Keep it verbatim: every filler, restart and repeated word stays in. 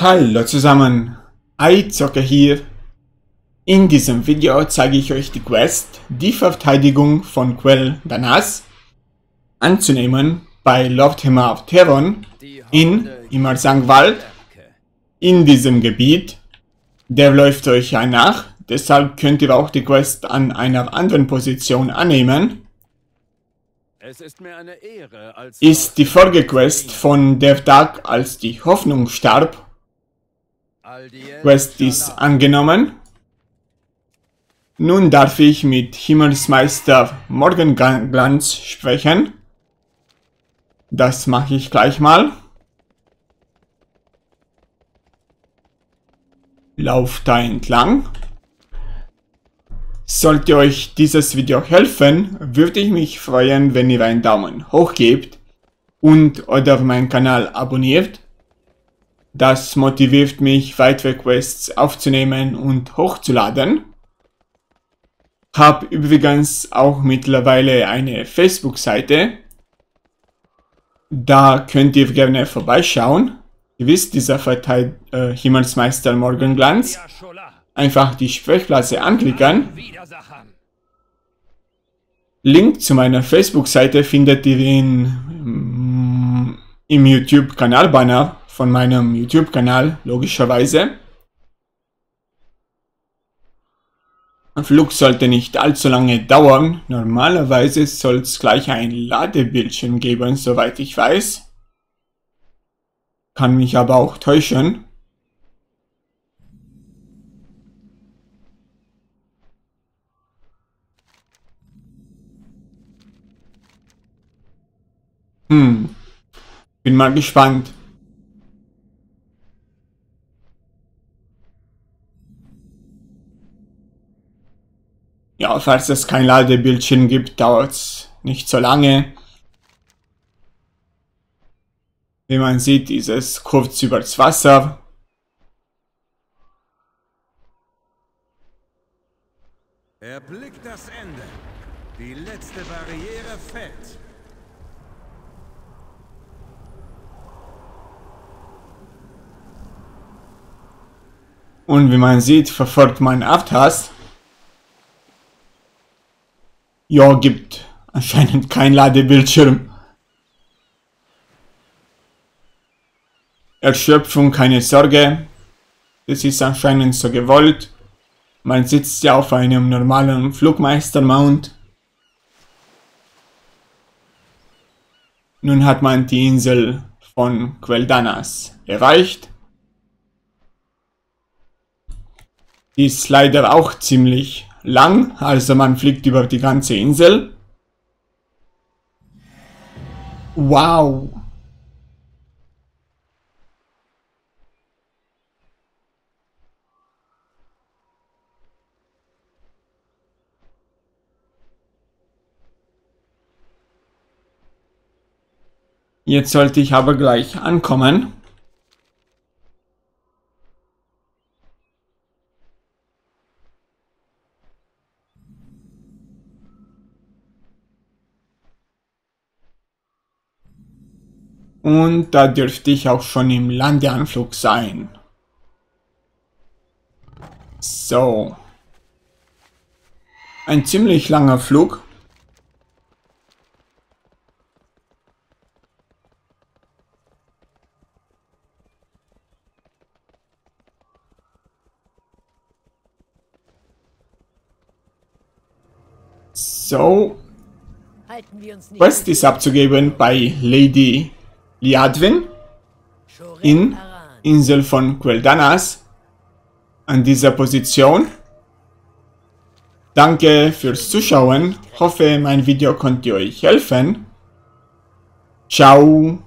Hallo zusammen, iZocker hier. In diesem Video zeige ich euch die Quest, die Verteidigung von Quel'Danas anzunehmen bei Loftheimer auf Theron in Immersangwald. In diesem Gebiet, der läuft euch ja nach, deshalb könnt ihr auch die Quest an einer anderen Position annehmen. Es ist mir eine Ehre, als Ist die Folgequest von der Tag, als die Hoffnung starb. Quest ist angenommen. Nun darf ich mit Himmelsmeister Morgenglanz sprechen. Das mache ich gleich mal. Lauft da entlang. Sollte euch dieses Video helfen, würde ich mich freuen, wenn ihr einen Daumen hoch gebt und oder meinen Kanal abonniert. Das motiviert mich, weitere Quests aufzunehmen und hochzuladen. Hab übrigens auch mittlerweile eine Facebook-Seite. Da könnt ihr gerne vorbeischauen. Ihr wisst, dieser Verteid äh, Himmelsmeister Morgenglanz. Einfach die Sprechblase anklicken. Link zu meiner Facebook-Seite findet ihr in, mm, im YouTube-Kanal-Banner von meinem YouTube-Kanal, logischerweise. Ein Flug sollte nicht allzu lange dauern. Normalerweise soll es gleich ein Ladebildschirm geben, soweit ich weiß. Kann mich aber auch täuschen. Hm, bin mal gespannt. Ja, falls es kein Ladebildschirm gibt, dauert es nicht so lange. Wie man sieht, ist es kurz übers Wasser. Erblickt das Ende. Die letzte Barriere fällt. Und wie man sieht, verfolgt man Arthas. Ja, gibt anscheinend kein Ladebildschirm. Erschöpfung, keine Sorge. Das ist anscheinend so gewollt. Man sitzt ja auf einem normalen Flugmeister-Mount. Nun hat man die Insel von Quel'Danas erreicht. Die ist leider auch ziemlich lang, also man fliegt über die ganze Insel. Wow! Jetzt sollte ich aber gleich ankommen. Und da dürfte ich auch schon im Landeanflug sein. So. Ein ziemlich langer Flug. So. Quest ist abzugeben bei Lady Liadwin in Insel von Quel'Danas an dieser Position. Danke fürs Zuschauen. Hoffe, mein Video konnte euch helfen. Ciao.